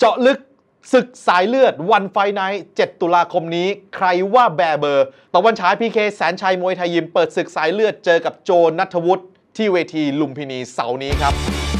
จาะลึกศึกสายเลือดวันไฟไนท์7 ตุลาคมนี้ใครว่าแบร์เบอร์ตะวันฉายพีเคแสนชัยมวยไทยยิมเปิดศึกสายเลือดเจอกับโจณัฐวุฒิที่เวทีลุมพินีเสาร์นี้ครับ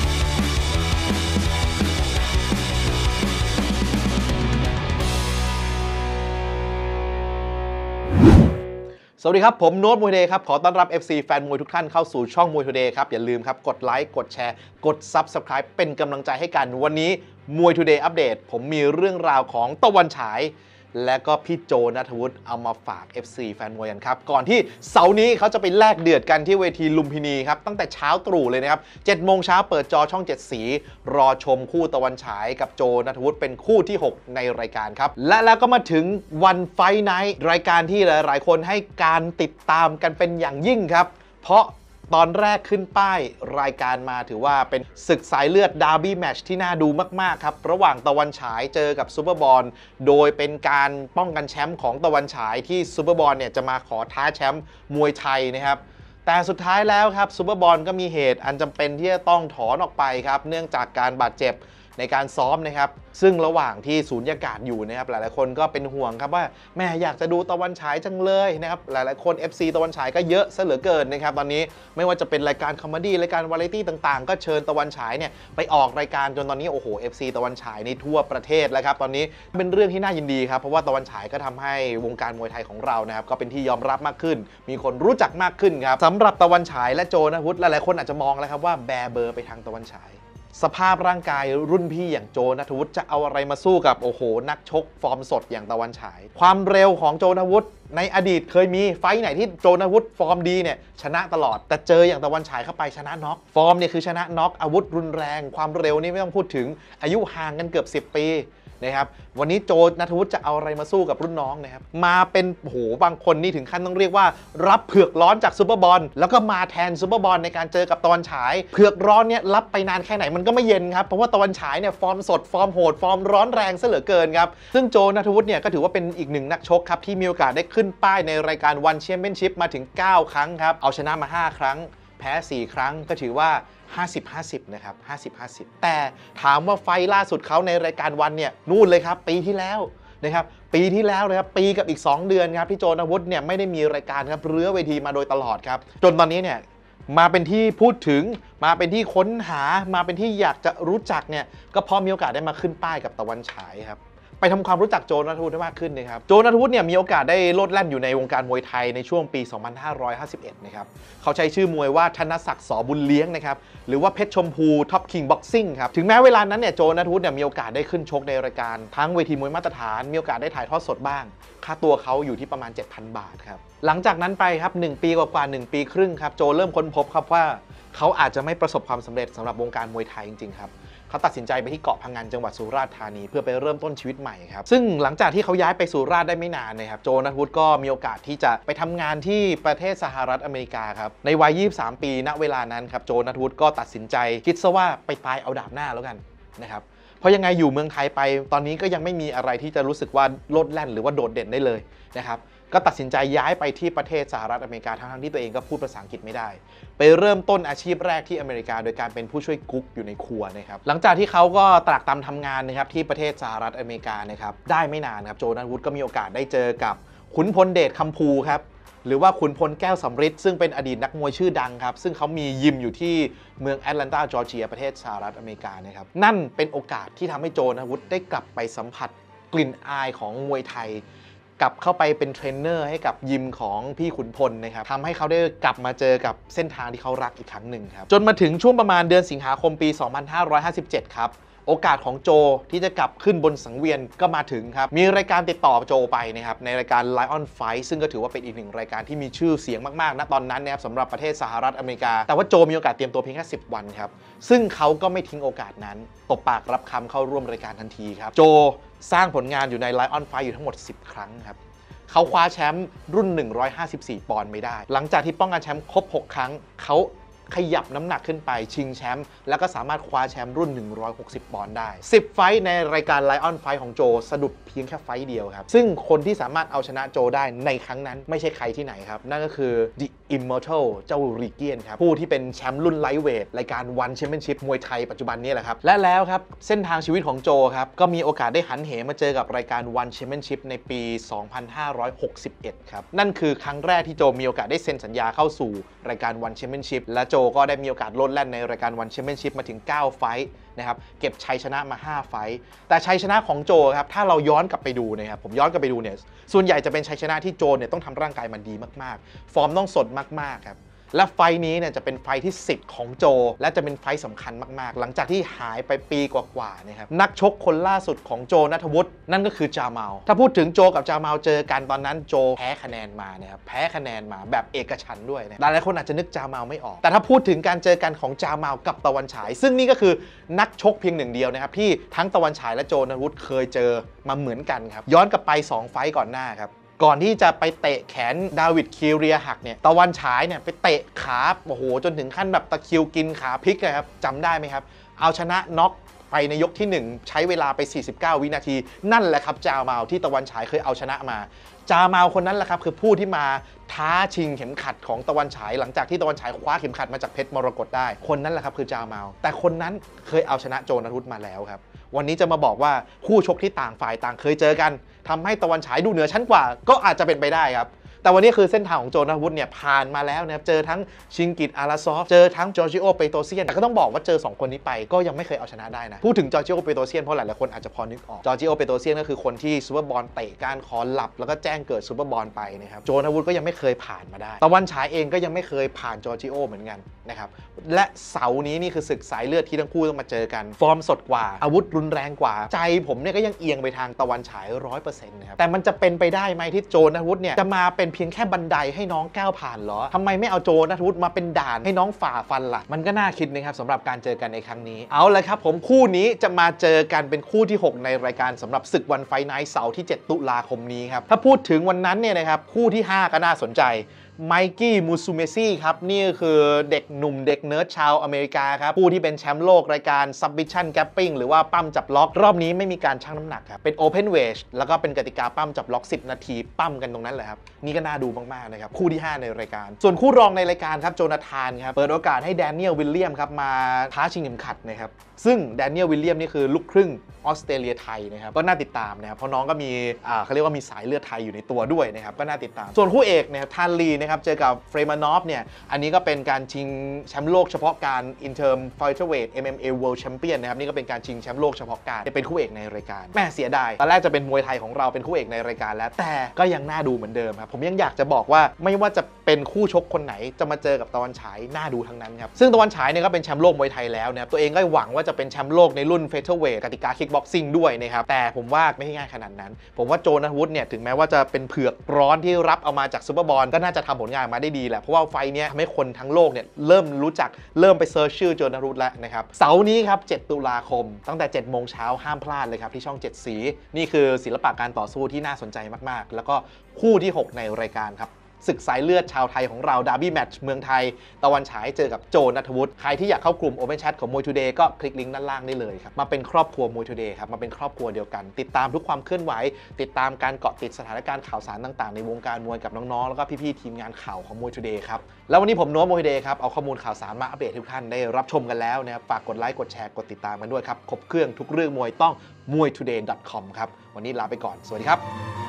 สวัสดีครับผมโน้ตมวยเดย์ครับขอต้อนรับ FC แฟนมวยทุกท่านเข้าสู่ช่องมวยทูเดย์ครับอย่าลืมครับกดไลค์กดแชร์กด Subscribe เป็นกำลังใจให้กันวันนี้มวยทูเดย์อัปเดตผมมีเรื่องราวของตะวันฉายและก็พี่โจณัฐวุฒิเอามาฝาก FC แฟนมวยกันครับก่อนที่เสาร์นี้เขาจะไปแลกเดือดกันที่เวทีลุมพินีครับตั้งแต่เช้าตรู่เลยนะครับ7 โมงเช้าเปิดจอช่อง7สีรอชมคู่ตะวันฉายกับโจณัฐวุฒิเป็นคู่ที่6ในรายการครับและแล้วก็มาถึงวันไฟท์ไนท์รายการที่หลายๆคนให้การติดตามกันเป็นอย่างยิ่งครับเพราะตอนแรกขึ้นป้ายรายการมาถือว่าเป็นศึกสายเลือดดาร์บี้แมตช์ที่น่าดูมากๆครับระหว่างตะวันฉายเจอกับซูเปอร์บอลโดยเป็นการป้องกันแชมป์ของตะวันฉายที่ซูเปอร์บอลเนี่ยจะมาขอท้าแชมป์มวยไทยนะครับแต่สุดท้ายแล้วครับซูเปอร์บอลก็มีเหตุอันจำเป็นที่จะต้องถอนออกไปครับเนื่องจากการบาดเจ็บในการซ้อมนะครับซึ่งระหว่างที่สูญญากาศอยู่นะครับหลายๆคนก็เป็นห่วงครับว่าแม่อยากจะดูตะวันฉายจังเลยนะครับหลายๆคน FC ตะวันฉายก็เยอะซะเหลือเกินนะครับตอนนี้ไม่ว่าจะเป็นรายการคอมเมดี้รายการวาไรตี้ต่างๆก็เชิญตะวันฉายเนี่ยไปออกรายการจนตอนนี้โอ้โห FC ตะวันฉายในทั่วประเทศแล้วครับตอนนี้เป็นเรื่องที่น่ายินดีครับเพราะว่าตะวันฉายก็ทำให้วงการมวยไทยของเรานะครับก็เป็นที่ยอมรับมากขึ้นมีคนรู้จักมากขึ้นครับสำหรับตะวันฉายและโจณัฐวุฒิหลายๆคนอาจจะมองแล้วครับว่าแบร์เบอร์ไปทางตะวันฉายสภาพร่างกายรุ่นพี่อย่างโจณัฐวุฒิจะเอาอะไรมาสู้กับโอ้โหนักชกฟอร์มสดอย่างตะวันฉายความเร็วของโจณัฐวุฒิในอดีตเคยมีไฟท์ไหนที่โจณัฐวุฒิฟอร์มดีเนี่ยชนะตลอดแต่เจออย่างตะวันฉายเข้าไปชนะน็อกฟอร์มเนี่ยคือชนะน็อกอาวุธรุนแรงความเร็วนี่ไม่ต้องพูดถึงอายุห่างกันเกือบ10 ปีนะครับวันนี้โจณัฐวุฒิจะเอาอะไรมาสู้กับรุ่นน้องนะครับมาเป็นโหบางคนนี่ถึงขั้นต้องเรียกว่ารับเผือกร้อนจากซูเปอร์บอลแล้วก็มาแทนซูเปอร์บอลในการเจอกับตะวันฉายเผือกร้อนเนี่ยรับไปนานแค่ไหนมันก็ไม่เย็นครับเพราะว่าตะวันฉายเนี่ยฟอร์มสดฟอร์มโหดฟอร์มร้อนแรงซะเหลือเกินครับซึ่งโจณัฐวุฒิเนี่ยก็ถือว่าเป็นอีกหนึ่งนักชกครับที่มีโอกาสได้ขึ้นป้ายในรายการวันแชมเปี้ยนชิพมาถึง9 ครั้งครับเอาชนะมา5 ครั้งแพ้4 ครั้งก็ถือว่า50-50 นะครับ50-50แต่ถามว่าไฟล่าสุดเขาในรายการวันเนี่ยนู่นเลยครับปีที่แล้วนะครับปีที่แล้วนะครับปีกับอีก2 เดือนครับพี่โจณัฐวุฒิเนี่ยไม่ได้มีรายการครับเรื้อเวทีมาโดยตลอดครับจนตอนนี้เนี่ยมาเป็นที่พูดถึงมาเป็นที่ค้นหามาเป็นที่อยากจะรู้จักเนี่ยก็พอมีโอกาสได้มาขึ้นป้ายกับตะวันฉายครับไปทำความรู้จักโจณัฐวุฒิมากขึ้นนะครับโจณัฐวุฒิเนี่ยมีโอกาสได้โลดแล่นอยู่ในวงการมวยไทยในช่วงปี 2551 นะครับเขาใช้ชื่อมวยว่าธนศักดิ์สอบุญเลี้ยงนะครับหรือว่าเพชรชมพูท็อปคิงบ็อกซิ่งครับถึงแม้เวลานั้นเนี่ยโจณัฐวุฒิเนี่ยมีโอกาสได้ขึ้นชกในรายการทั้งเวทีมวยมาตรฐานมีโอกาสได้ถ่ายทอดสดบ้างค่าตัวเขาอยู่ที่ประมาณ 7,000 บาทครับหลังจากนั้นไปครับ1 ปีกว่า1 ปีครึ่งครับโจเริ่มค้นพบครับว่าเขาอาจจะไม่ประสบความสำเร็จสำหรับวงการมวยไทยจริงๆครับเขาตัดสินใจไปที่เกาะพังงานจังหวัดสุราษฎร์ธานีเพื่อไปเริ่มต้นชีวิตใหม่ครับซึ่งหลังจากที่เขาย้ายไปสุราษฎร์ได้ไม่นานนะครับโจณัฐวุฒิก็มีโอกาสที่จะไปทำงานที่ประเทศสหรัฐอเมริกาครับในวัย23 ปีณเวลานั้นครับโจณัฐวุฒิก็ตัดสินใจคิดซะว่าไปตายเอาดาบหน้าแล้วกันนะครับเพราะยังไงอยู่เมืองไทยไปตอนนี้ก็ยังไม่มีอะไรที่จะรู้สึกว่าโลดแล่นหรือว่าโดดเด่นได้เลยนะครับก็ตัดสินใจย้ายไปที่ประเทศสหรัฐอเมริกาทั้งที่ตัวเองก็พูดภาษาอังกฤษไม่ได้ไปเริ่มต้นอาชีพแรกที่อเมริกาโดยการเป็นผู้ช่วยกุ๊กอยู่ในครัวนะครับหลังจากที่เขาก็ตรากตรำทำงานนะครับที่ประเทศสหรัฐอเมริกานะครับได้ไม่นานครับโจณัฐวุฒิก็มีโอกาสได้เจอกับขุนพลเดชคำภูครับหรือว่าขุนพลแก้วสำริดซึ่งเป็นอดีตนักมวยชื่อดังครับซึ่งเขามียิมอยู่ที่เมืองแอตแลนตาจอร์เจียประเทศสหรัฐอเมริกานะครับนั่นเป็นโอกาสที่ทำให้โจณัฐวุฒิได้กลับไปสัมผัสกลิ่นอายของมวยไทยกลับเข้าไปเป็นเทรนเนอร์ให้กับยิมของพี่ขุนพลนะครับทำให้เขาได้กลับมาเจอกับเส้นทางที่เขารักอีกครั้งหนึ่งครับจนมาถึงช่วงประมาณเดือนสิงหาคมปี 2557 ครับโอกาสของโจที่จะกลับขึ้นบนสังเวียนก็มาถึงครับมีรายการติดต่อโจไปนะครับในรายการ Lion Fight ซึ่งก็ถือว่าเป็นอีกหนึ่งรายการที่มีชื่อเสียงมากๆณตอนนั้นนะครับสำหรับประเทศสหรัฐอเมริกาแต่ว่าโจมีโอกาสเตรียมตัวเพียงแค่10 วันครับซึ่งเขาก็ไม่ทิ้งโอกาสนั้นตบปากรับคำเข้าร่วมรายการทันทีครับโจสร้างผลงานอยู่ใน Lion Fight อยู่ทั้งหมด10 ครั้งครับเขาคว้าแชมป์รุ่น154 ปอนด์ไม่ได้หลังจากที่ป้องกันแชมป์ครบ6 ครั้งเขาขยับน้ำหนักขึ้นไปชิงแชมป์แล้วก็สามารถคว้าแชมป์รุ่น160ปอนด์ได้10ไฟท์ในรายการ Lion Fight ของโจสะดุดเพียงแค่ไฟท์เดียวครับซึ่งคนที่สามารถเอาชนะโจได้ในครั้งนั้นไม่ใช่ใครที่ไหนครับนั่นก็คือ The Immortal เจ้ารีเกียนครับผู้ที่เป็นแชมป์รุ่นไลท์เวทรายการ One Championship มวยไทยปัจจุบันนี้แหละครับและแล้วครับเส้นทางชีวิตของโจครับก็มีโอกาสได้หันเหมาเจอกับรายการ One Championship ในปี 2561 ครับนั่นคือครั้งแรกที่โจมีโอกาสได้เซ็นสัญญาเข้าสู่รายการ One Championship และโจก็ได้มีโอกาสโลดแล่นในรายการ One Championship มาถึง9ไฟท์นะครับเก็บชัยชนะมา5ไฟท์แต่ชัยชนะของโจครับถ้าเราย้อนกลับไปดูนะครับผมย้อนกลับไปดูเนี่ยส่วนใหญ่จะเป็นชัยชนะที่โจเนี่ยต้องทำร่างกายมันดีมากๆฟอร์มต้องสดมากๆครับและไฟนี้เนี่ยจะเป็นไฟที่10ของโจและจะเป็นไฟสำคัญมากๆหลังจากที่หายไปปีกว่าๆนะครับนักชกคนล่าสุดของโจณัฐวุฒินั่นก็คือจามัลถ้าพูดถึงโจกับจามัลเจอกันตอนนั้นโจแพ้คะแนนมานะครับแพ้คะแนนมาแบบเอกฉันท์ด้วยนะหลายคนอาจจะนึกจามัลไม่ออกแต่ถ้าพูดถึงการเจอกันของจามัลกับตะวันฉายซึ่งนี่ก็คือนักชกเพียงหนึ่งเดียวนะครับที่ทั้งตะวันฉายและโจณัฐวุฒิเคยเจอมาเหมือนกันครับย้อนกลับไป2ไฟก่อนหน้าครับก่อนที่จะไปเตะแขนดาวิดคิวเรียหักเนี่ยตะวันฉายเนี่ยไปเตะขาโอ้โหจนถึงขั้นแบบตะคริวกินขาพลิกเลยครับจำได้ไหมครับเอาชนะน็อกไปในยกที่1ใช้เวลาไป49วินาทีนั่นแหละครับจามัลที่ตะวันฉายเคยเอาชนะมาจามัลคนนั้นแหละครับคือผู้ที่มาท้าชิงเข็มขัดของตะวันฉายหลังจากที่ตะวันฉายคว้าเข็มขัดมาจากเพชรมรกตได้คนนั้นแหละครับคือจามัลแต่คนนั้นเคยเอาชนะโจณัฐวุฒิมาแล้วครับวันนี้จะมาบอกว่าคู่ชกที่ต่างฝ่ายต่างเคยเจอกันทำให้ตะวันฉายดูเหนือชั้นกว่าก็อาจจะเป็นไปได้ครับแต่วันนี้คือเส้นทางของโจณัฐวุฒิเนี่ยผ่านมาแล้วนะครับเจอทั้งชิงกิตอาราซอฟเจอทั้งจอร์จิโอเปโตเซียนแต่ก็ต้องบอกว่าเจอ2คนนี้ไปก็ยังไม่เคยเอาชนะได้นะพูดถึงจอร์จิโอเปโตเซียนเพราะหลายๆคนอาจจะพอนึกออกจอร์จิโอเปโตเซียนก็คือคนที่ซูเปอร์บอลเตะก้านคอหลับแล้วก็แจ้งเกิดซูเปอร์บอลไปนะครับโจณัฐวุฒิก็ยังไม่เคยผ่านมาได้ตะวันฉายเองก็ยังไม่เคยผ่านจอร์จิโอเหมือนกันนะครับและเสาร์นี้นี่คือศึกสายเลือดที่ทั้งคู่ต้องมาเจอกันฟอร์มสดกว่าอาวุธรุนแรงกว่าใจผมเนี่ยก็ยังเอียงไปทางตะวันฉาย 100% นะครับแต่มันจะเป็นไปได้ไหมที่โจณัฐวุฒิเนี่ยจะมาเป็นเพียงแค่บันไดให้น้องก้าวผ่านเหรอทำไมไม่เอาโจณัฐวุฒิมาเป็นด่านให้น้องฝ่าฟันล่ะมันก็น่าคิดนะครับสำหรับการเจอกันในครั้งนี้เอาเลยครับผมคู่นี้จะมาเจอกันเป็นคู่ที่6ในรายการสำหรับศึกวันไฟท์ไนท์เสาร์ที่7ตุลาคมนี้ครับถ้าพูดถึงวันนั้นเนี่ยนะครับคู่ที่5ก็น่าสนใจไมกี้มูซูเมซี่ครับนี่คือเด็กหนุ่มเด็กเนิร์ดชาวอเมริกาครับผู้ที่เป็นแชมป์โลกรายการ Submission Grappling หรือว่าปั้มจับล็อกรอบนี้ไม่มีการชั่งน้ำหนักครับเป็น Open Weight แล้วก็เป็นกติกาปั้มจับล็อก10นาทีปั้มกันตรงนั้นแหละครับนี่ก็น่าดูมากๆนะครับคู่ที่5ในรายการส่วนคู่รองในรายการครับโจนาธานครับเปิดโอกาสให้แดเนียลวิลเลียมครับมาท้าชิงเข็มขัดนะครับซึ่งแดเนียลวิลเลียมนี่คือลูกครึ่งออสเตรเลียไทยนะครับก็น่าติดตามนะครับเพราะน้องก็มีเขาเรียกว่ามีสายเลือดไทยอยู่ในตัวด้วยนะครับก็น่าติดตามส่วนคู่เอกนะครับทานลีนะครับเจอกับเฟรมานอฟเนี่ยอันนี้ก็เป็นการชิงแชมป์โลกเฉพาะการ Interim Featherweight MMA World Champion นะครับนี่ก็เป็นการชิงแชมป์โลกเฉพาะการเป็นคู่เอกในรายการแม่เสียดายตอนแรกจะเป็นมวยไทยของเราเป็นคู่เอกในรายการแล้วแต่ก็ยังน่าดูเหมือนเดิมครับผมยังอยากจะบอกว่าไม่ว่าจะเป็นคู่ชกคนไหนจะมาเจอกับตะวันฉายน่าดูทั้งนั้นครับซึ่งตะวันฉายเนี่ยก็เป็นแชมป์โลกมวยไทยแล้วนะครับตัวเองก็หวังว่าจะเป็นแชมป์โลกในรุ่น Featherweight กติกา Kickboxing ด้วยนะครับแต่ผมว่าไม่ง่ายขนาดนั้นผมว่าโจณัฐวุฒิเนี่ยถึงแม้ว่าจะเป็นเผือกร้อนที่รับเอามาจากซูเปอร์บอลก็น่าจะทำผลงานมาได้ดีแหละเพราะว่าไฟนี้ทำให้คนทั้งโลกเนี่ยเริ่มรู้จักเริ่มไปเซิร์ชชื่อโจณัฐวุฒิแล้วนะครับเสาร์นี้ครับ7ตุลาคมตั้งแต่7โมงเช้าห้ามพลาดเลยครับที่ช่อง7สีนี่คือศิลปะการต่อสู้ที่น่าสนใจมากๆแล้วก็คู่ที่6ในรายการครับศึกสายเลือดชาวไทยของเราดาร์บี้แมตช์เมืองไทยตะวันฉายเจอกับโจณัฐวุฒิใครที่อยากเข้ากลุ่ม Open Chat ของ Muay Today ก็คลิกลิงก์ด้านล่างได้เลยครับมาเป็นครอบครัว Muay Today ครับมาเป็นครอบครัวเดียวกันติดตามทุกความเคลื่อนไหวติดตามการเกาะติดสถานการณ์ข่าวสารต่างๆในวงการมวยกับน้องๆแล้วก็พี่ๆทีมงานข่าวของ Muay Today ครับแล้ววันนี้ผมโน้ต Muay Today ครับเอาข้อมูลข่าวสารมาอัปเดตให้ทุกท่านได้รับชมกันแล้วนะครับฝากกดไลค์กดแชร์กดติดตามกันด้วยครับครบเครื่องทุกเรื่องมวยต้อง muaytoday.com ครับวันนี้ลาไปก่อนสวัสดีครับ